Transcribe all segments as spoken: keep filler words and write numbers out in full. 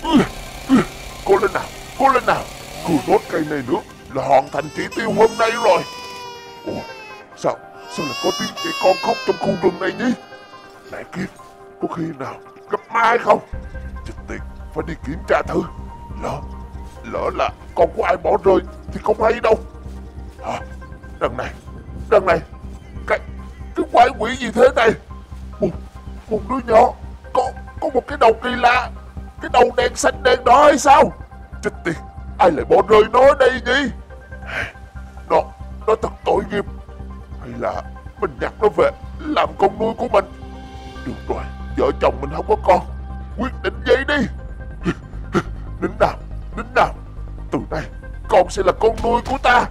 Cố lên nào, cố lên nào. Cứ đốt cây này nữa là hoàn thành chỉ tiêu hôm nay rồi. Ủa, sao, sao lại có tiếng trẻ con khóc trong khu rừng này nhỉ? Này Kiếp, có khi nào gặp ma hay không? Chết tiệt, phải đi kiểm tra thử. Lỡ, lỡ là con của ai bỏ rơi thì không hay đâu. À, đằng này, đằng này, cái, cái quái quỷ gì thế này? Một, một đứa nhỏ, có, có một cái đầu kỳ lạ. Cái đầu đèn xanh đèn đỏ hay sao? Chết tiệt, ai lại bỏ rơi nó ở đây nhỉ? Nó, nó thật tội nghiệp. Hay là mình nhặt nó về làm con nuôi của mình? Được rồi, vợ chồng mình không có con, quyết định vậy đi. Nín nào, nín nào. Từ nay con sẽ là con nuôi của ta.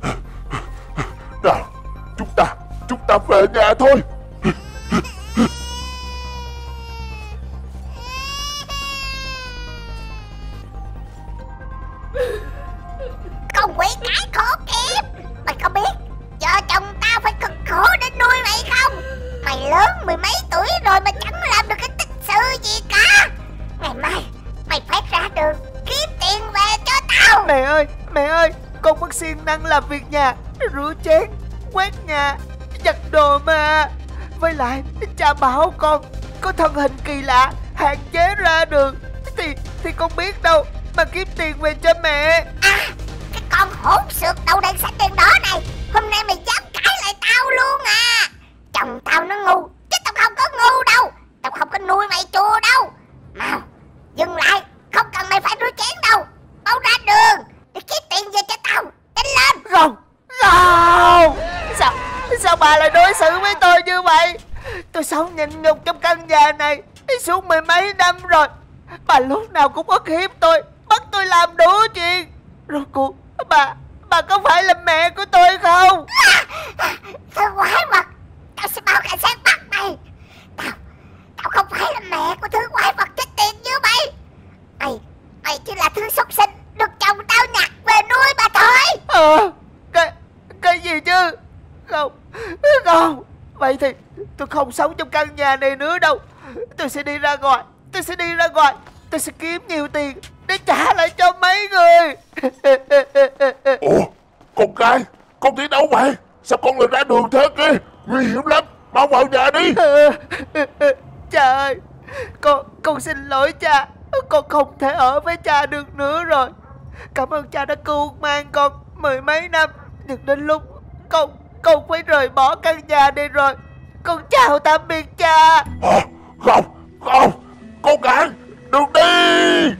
Nào, chúng ta, chúng ta về nhà thôi. Con quỷ cái khổ Kiếp, mày không biết vợ chồng tao phải cực khổ để nuôi mày không? Mày lớn mười mấy tuổi rồi mà chẳng làm được cái tích sự gì cả. Ngày mai mày phải ra đường kiếm tiền về cho tao. Mẹ ơi, mẹ ơi, con mất siêng năng làm việc nhà, rửa chén, quét nhà, giặt đồ mà. Với lại cha bảo con có thân hình kỳ lạ, hạn chế ra đường, Thì thì con biết đâu mà kiếm tiền về cho mẹ. À, cái con hỗn xược đầu đèn xanh đèn đỏ này, hôm nay mày dám cãi lại tao luôn à? Chồng tao nó ngu, chứ tao không có ngu đâu. Tao không có nuôi mày chùa đâu. Mau, dừng lại, không cần mày phải rửa chén đâu. Mau ra đường để kiếm tiền về cho tao. Nhanh lên. Rồng, Rồng, Sao, sao bà lại đối xử với tôi như vậy? Tôi sống nhịn nhục trong căn nhà này suốt mười mấy năm rồi. Bà lúc nào cũng ức hiếp tôi, bắt tôi làm đủ chuyện. Rốt cuộc bà, bà có phải là mẹ của tôi không? Thứ quái vật, tao sẽ báo cảnh sát bắt mày. Tao, tao không phải là mẹ của thứ quái vật chết tiệt như mày. Mày, mày chỉ là thứ súc sinh được chồng tao nhặt về nuôi mà thôi. Ờ, cái, cái gì chứ? Không, không. Vậy thì tôi không sống trong căn nhà này nữa đâu. Tôi sẽ đi ra ngoài, tôi sẽ đi ra ngoài, tôi sẽ kiếm nhiều tiền để trả lại cho mấy người. Ủa, con gái, con đi đâu vậy? Sao con lại ra đường thế kia? Nguy hiểm lắm, mau vào nhà đi. Cha ơi, con, con xin lỗi cha. Con không thể ở với cha được nữa rồi. Cảm ơn cha đã cứu mang con mười mấy năm. Nhưng đến lúc con, con phải rời bỏ căn nhà này rồi. Con chào tạm biệt cha. À, không, không, con gái, đừng đi.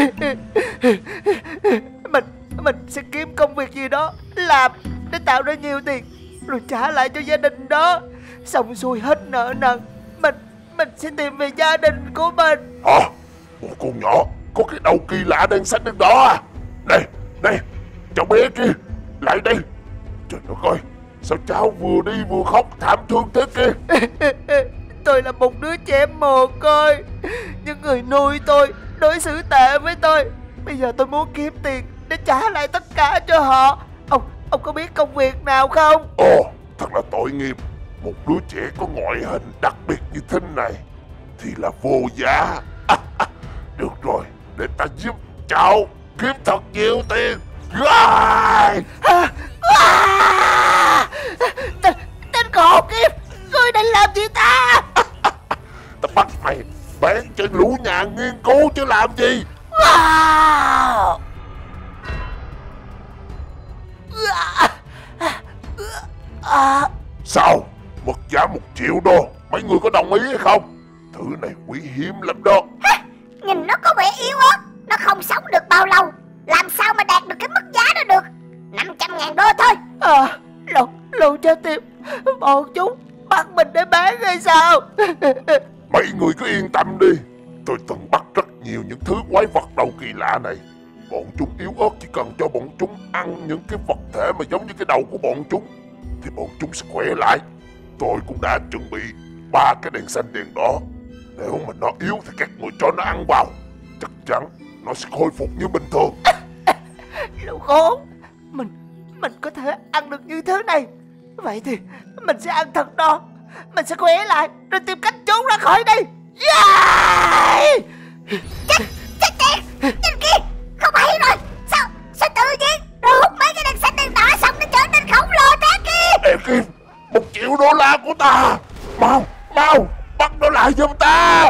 Mình, mình sẽ kiếm công việc gì đó làm để tạo ra nhiều tiền, rồi trả lại cho gia đình đó. Xong xuôi hết nợ nần, Mình, mình sẽ tìm về gia đình của mình. Hả? Một con nhỏ có cái đầu kỳ lạ đen xanh đen đỏ à? Này, này, cháu bé kia, lại đây. Trời đất ơi, sao cháu vừa đi vừa khóc thảm thương thế kia? Tôi là một đứa trẻ mồ côi. Những người nuôi tôi đối xử tệ với tôi. Bây giờ tôi muốn kiếm tiền để trả lại tất cả cho họ. Ông, ông có biết công việc nào không? Ồ, thật là tội nghiệp. Một đứa trẻ có ngoại hình đặc biệt như thế này thì là vô giá. À, à, được rồi, để ta giúp cháu kiếm thật nhiều tiền. Rồi. À, à, tên, tên khổ kiếp, ngươi định làm gì ta? Ta bắt mày bán cho lũ nhà nghiên cứu chứ làm gì. À, à, Sao? Mức giá một triệu đô, mấy người có đồng ý hay không? Thứ này quý hiếm lắm đó. Ha, nhìn nó có vẻ yếu ớt, nó không sống được bao lâu. Làm sao mà đạt được cái mức giá đó được? Năm trăm ngàn đô thôi. à lộn, lộn cho tim. Bọn chúng bắt mình để bán hay sao? Mấy người cứ yên tâm đi. Tôi từng bắt rất nhiều những thứ quái vật đầu kỳ lạ này. Bọn chúng yếu ớt, chỉ cần cho bọn chúng ăn những cái vật thể mà giống như cái đầu của bọn chúng thì bọn chúng sẽ khỏe lại. Tôi cũng đã chuẩn bị ba cái đèn xanh đèn đỏ. Nếu mà nó yếu thì các người cho nó ăn vào, chắc chắn nó sẽ khôi phục như bình thường. Lũ khốn, Mình Mình có thể ăn được như thế này. Vậy thì mình sẽ ăn thật no, mình sẽ khỏe lại, rồi tìm cách trốn ra khỏi đây. Yeah! Chết, chết tiệt, ta. Mau, mau, bắt nó lại giùm ta.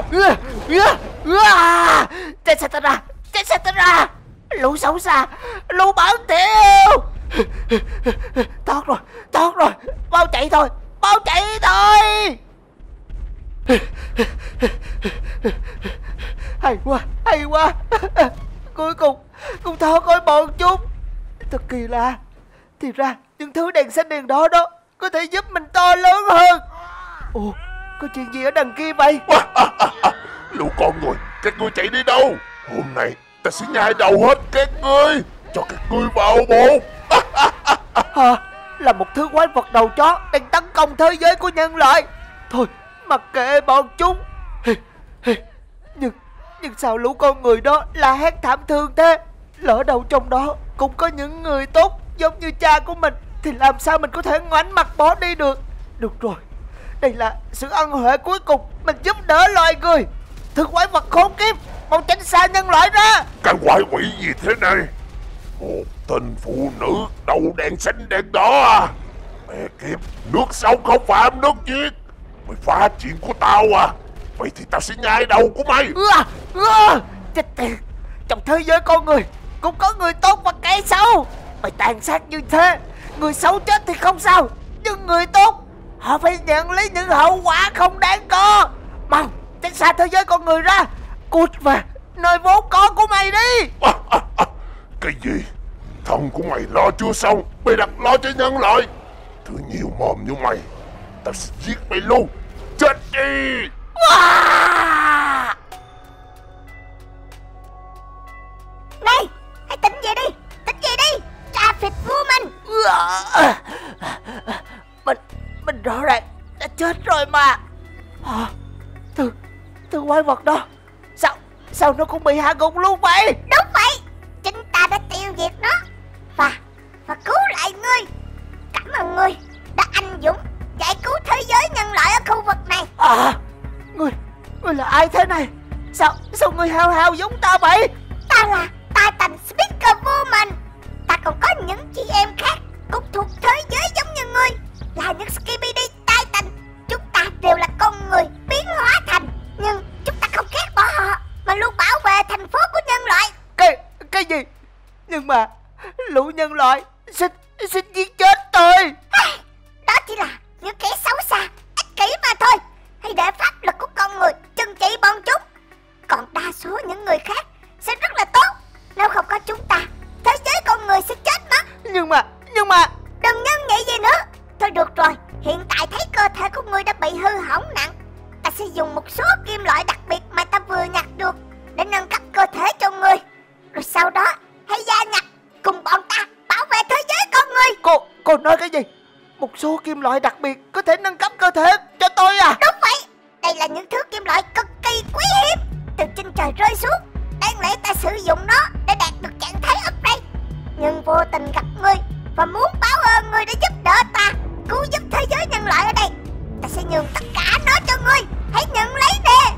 Tránh xa ta ra, tránh xa ta ra. Lũ xấu xa, lũ bẩn thỉu. Tốt rồi, tốt rồi, mau chạy thôi, mau chạy thôi. Hay quá, hay quá. Cuối cùng cũng thoát khỏi bọn chúng. Thật kỳ lạ, thì ra những thứ đèn xanh đèn đỏ đó có thể giúp mình to lớn hơn. Ồ, có chuyện gì ở đằng kia vậy? Lũ con người, các ngươi chạy đi đâu? Hôm nay ta sẽ nhai đầu hết các ngươi, cho các ngươi vào bụng. Hả? Là một thứ quái vật đầu chó đang tấn công thế giới của nhân loại. Thôi, mặc kệ bọn chúng. Nhưng, nhưng sao lũ con người đó la hét thảm thương thế? Lỡ đâu trong đó cũng có những người tốt giống như cha của mình, thì làm sao mình có thể ngoảnh mặt bỏ đi được? Được rồi, đây là sự ân huệ cuối cùng mình giúp đỡ loài người. Thứ quái vật khốn kiếp, mau tránh xa nhân loại ra. Cái quái quỷ gì thế này? Một tên phụ nữ đầu đèn xanh đèn đỏ à? Mẹ kiếp, nước sông không phạm nước giếng. Mày phá chuyện của tao à? Vậy thì tao sẽ nhai đầu của mày. À, à, chết tiệt. Trong thế giới con người cũng có người tốt và kẻ xấu. Mày tàn sát như thế, người xấu chết thì không sao, nhưng người tốt họ phải nhận lấy những hậu quả không đáng có. Mau tránh xa thế giới con người ra, cút về nơi vốn có của mày đi. À, à, à. Cái gì? Thân của mày lo chưa xong, mày đặt lo cho nhân loại. Thứ nhiều mồm như mày, tao sẽ giết mày luôn. Chết đi. À! Này, hãy tỉnh dậy đi, tỉnh dậy đi, Traffic Woman. À! Mình, mình rõ ràng đã chết rồi mà. À, thứ, thứ quái vật đó, sao, sao nó cũng bị hạ gục luôn vậy? Đúng vậy, chính ta đã tiêu diệt nó và và cứu lại ngươi. Cảm ơn ngươi đã anh dũng giải cứu thế giới nhân loại ở khu vực này. À, ngươi, ngươi là ai thế này? Sao, sao ngươi hao hao giống ta vậy? Ta là Titan Speaker Woman. Ta còn có những chị em khác cũng thuộc thế giới giống như ngươi, là những Skibidi Titan. Chúng ta đều là con người biến hóa thành, nhưng chúng ta không ghét bỏ họ mà luôn bảo vệ thành phố của nhân loại. Cái, cái gì? Nhưng mà lũ nhân loại xin, xin giết chết tôi. Đó chỉ là những kẻ xấu xa, ích kỷ mà thôi. Hãy để pháp luật của con người trừng trị bọn chúng. Còn đa số những người khác sẽ rất là tốt. Nếu không có chúng ta, thế giới con người sẽ chết mất. Nhưng mà, nhưng mà Đừng nhân nghĩ gì nữa. Thôi được rồi, hiện tại thấy cơ thể của ngươi đã bị hư hỏng nặng. Ta sẽ dùng một số kim loại đặc biệt mà ta vừa nhặt được để nâng cấp cơ thể cho ngươi. Rồi sau đó hãy gia nhập cùng bọn ta bảo vệ thế giới con người. Cô, cô nói cái gì? Một số kim loại đặc biệt có thể nâng cấp cơ thể cho tôi à? Đúng vậy, đây là những thứ kim loại cực kỳ quý hiếm từ trên trời rơi xuống. Đáng lẽ ta sử dụng nó để đạt được trạng thái upgrade, nhưng vô tình gặp ngươi và muốn báo ơn ngươi đã giúp đỡ ta cứu giúp thế giới nhân loại ở đây. Ta sẽ nhường tất cả nó cho ngươi. Hãy nhận lấy nè.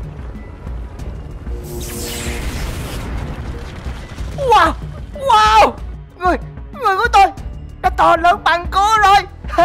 Wow, wow, người, người của tôi đã to lớn bằng cô rồi.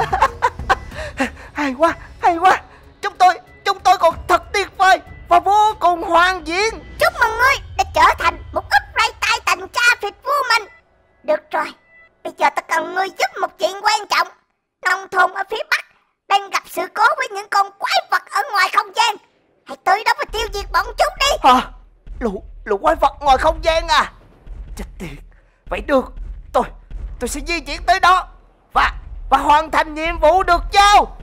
Hay quá, hay quá. Chúng tôi, chúng tôi còn thật tuyệt vời và vô cùng hoàn diễn. Chúc mừng ngươi đã trở thành một upgrade Titan Traffic Woman. Được rồi, bây giờ ta cần ngươi giúp một chuyện quan trọng. Nông thôn ở phía Bắc đang gặp sự cố với những con quái vật ở ngoài không gian. Hãy tới đó và tiêu diệt bọn chúng đi. Hả? Lũ, lũ quái vật ngoài không gian à? Chết tiệt. Vậy được, tôi, tôi sẽ di chuyển tới đó và, và hoàn thành nhiệm vụ được giao.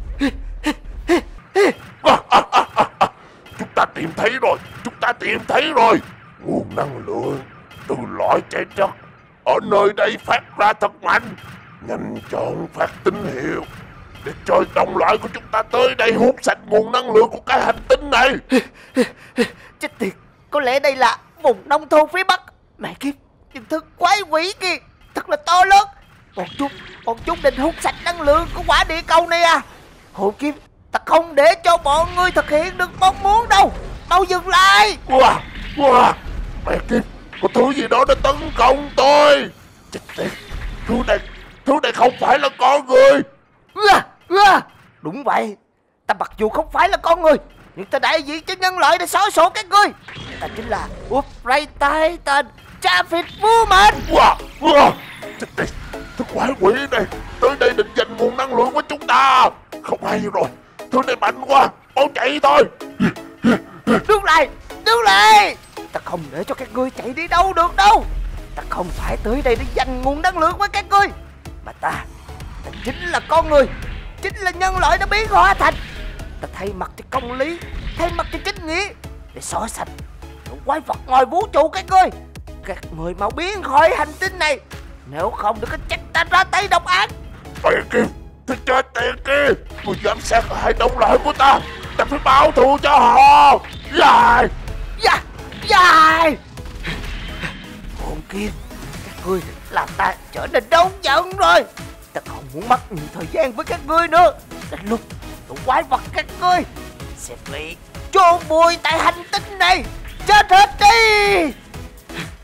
Chúng ta tìm thấy rồi, chúng ta tìm thấy rồi. Nguồn năng lượng từ lõi trái đất ở nơi đây phát ra thật mạnh. Nhanh chóng phát tín hiệu để cho đồng loại của chúng ta tới đây hút sạch nguồn năng lượng của cái hành tinh này. Chết tiệt, có lẽ đây là vùng nông thôn phía Bắc. Mẹ kiếp, những thứ quái quỷ kia thật là to lớn. Bọn chúng, bọn chúng định hút sạch năng lượng của quả địa cầu này à? Hộ Kim, ta không để cho bọn ngươi thực hiện được mong muốn đâu. Mau dừng lại. Wow, wow, mẹ kiếp, có thứ gì đó đã tấn công tôi. Chết tiệt, thứ này, thứ này không phải là con người. À, à, đúng vậy, Ta mặc dù không phải là con người, nhưng ta đại diện cho nhân loại để xóa sổ các ngươi. Ta chính là Upgrade Titan Traffic Woman. Wow, wow. Chết tiệt, thứ quái quỷ này tới đây định giành nguồn năng lượng của chúng ta. Không hay rồi, thứ này mạnh quá, mau chạy thôi. Đứng lại, đứng lại. Ta không để cho các ngươi chạy đi đâu được đâu. Ta không phải tới đây để giành nguồn năng lượng với các ngươi, mà ta, ta chính là con người, chính là nhân loại đã biến hóa thành. Ta thay mặt cho công lý, thay mặt cho chính nghĩa, để xóa sạch những quái vật ngoài vũ trụ các ngươi. Các người mau biến khỏi hành tinh này, nếu không đừng có trách ta ra tay độc ác. Tiền kia, thứ chết tiền kia, người giám sát hai đồng loại của ta, ta phải báo thù cho họ. Dài, Dài, dài. Hồn kia, các ngươi làm ta trở nên nóng giận rồi. Ta không muốn mất nhiều thời gian với các ngươi nữa. Đến lúc tụi quái vật các ngươi sẽ bị chôn vùi tại hành tinh này. Chết hết đi.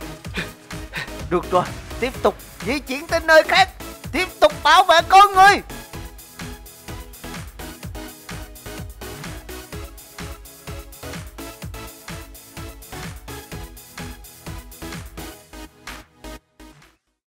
Được rồi, tiếp tục di chuyển tới nơi khác, tiếp tục bảo vệ con người.